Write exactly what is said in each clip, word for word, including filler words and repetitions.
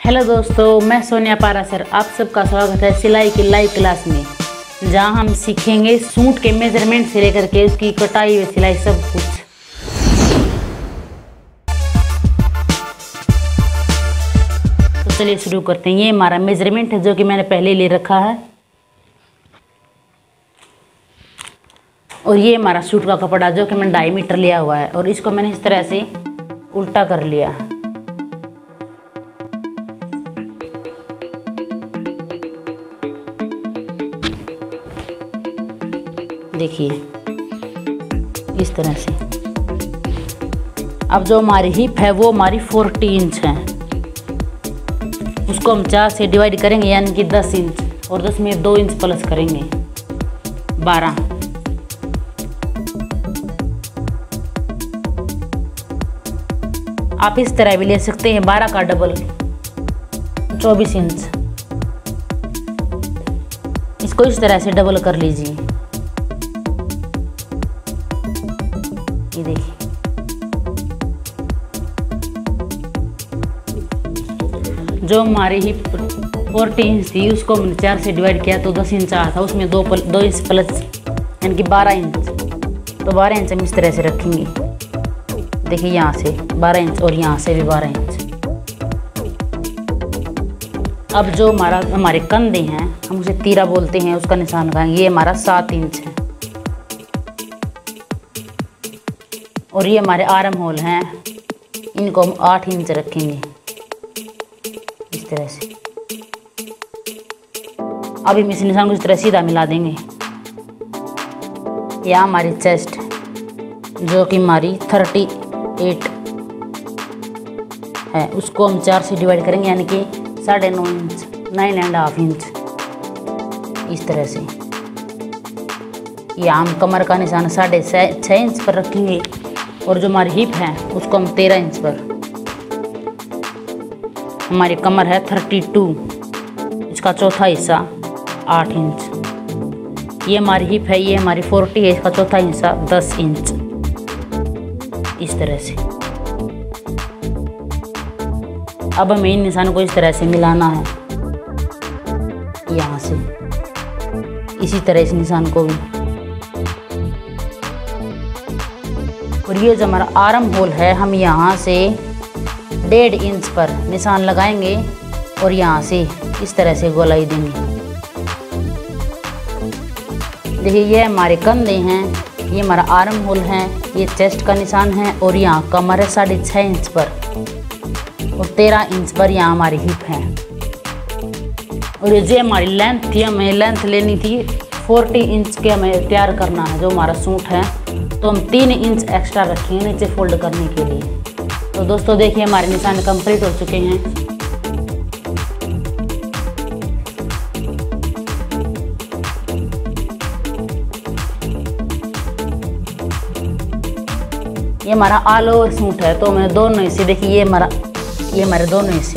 Hello दोस्तों, मैं सोनिया पारा सर आप सबका स्वागत है सिलाई की लाइव क्लास में, जहां हम सीखेंगे सूट के मेजरमेंट से लेकर के उसकी कटाई व सिलाई सब कुछ। तो चलिए शुरू करते हैं। ये हमारा मेजरमेंट है जो कि मैंने पहले ले रखा है, और ये हमारा सूट का कपड़ा जो कि मैंने ढाई मीटर लिया हुआ है, और इसको मैंने इस तरह से उल्टा कर लिया। देखिए इस तरह से। अब जो हमारी हिप है वो हमारी चालीस इंच है, उसको हम चार से डिवाइड करेंगे यानी कि दस इंच, और दस में दो इंच प्लस करेंगे बारह। आप इस तरह भी ले सकते हैं, बारह का डबल चौबीस इंच। इसको इस तरह से डबल कर लीजिए। ये देखिए, जो हमारी हिप चालीस इंच थी उसको हमने चार से डिवाइड किया तो दस इंच आया था, उसमें दो पल, दो इंच प्लस यानी कि बारह इंच। तो बारह इंच हम इस तरह से रखेंगे। देखिए यहाँ से बारह इंच और यहाँ से भी बारह इंच। अब जो हमारा हमारे कंधे हैं हम उसे तीरा बोलते हैं, उसका निशान लगाएंगे। ये हमारा सात इंच है, और ये हमारे आर्म होल हैं, इनको हम आठ इंच रखेंगे इस तरह से। अब हम इस निशान को इस तरह सीधा मिला देंगे। यहाँ हमारी चेस्ट जो कि हमारी थर्टी एट है, उसको हम चार से डिवाइड करेंगे यानी कि साढ़े नौ inch, nine and half inch इस तरह से। यहाँ हम कमर का निशान साढ़े छः इंच पर रखेंगे, और जो हमारी हिप है उसको हम तेरह इंच पर। हमारी कमर है थर्टी टू, इसका चौथा हिस्सा आठ इंच। ये हमारी हिप है, ये हमारी फोर्टी है, इसका चौथा हिस्सा दस इंच इस तरह से। अब हमें इन निशानों को इस तरह से मिलाना है, यहाँ से इसी तरह इस निशान को भी। और ये जो हमारा आर्म होल है हम यहाँ से डेढ़ इंच पर निशान लगाएंगे, और यहाँ से इस तरह से गोलाई देंगे। देखिए ये हमारे कंधे हैं, ये हमारा आर्म होल है, ये चेस्ट का निशान है, और यहाँ कमर है साढ़े छः इंच पर, और तेरह इंच पर यहाँ हमारी हिप है। और ये जो हमारी लेंथ थी, हमें लेंथ लेनी थी चालीस इंच के, हमें तैयार करना है जो हमारा सूट है, तो हम तीन इंच एक्स्ट्रा रखेंगे नीचे फोल्ड करने के लिए। तो दोस्तों देखिए हमारे निशान कंप्लीट हो चुके हैं। ये हमारा ऑल ओवर सूट है, तो हमें दोनों हिस्से देखिए, ये हमारा ये हमारे दोनों हिस्से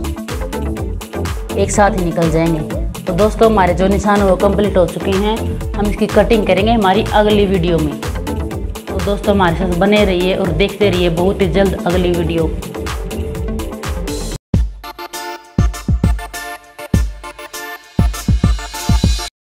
एक साथ ही निकल जाएंगे। तो दोस्तों हमारे जो निशान वो कंप्लीट हो चुके हैं, हम इसकी कटिंग करेंगे हमारी अगली वीडियो में। तो दोस्तों हमारे साथ बने रहिए और देखते रहिए बहुत ही जल्द अगली वीडियो।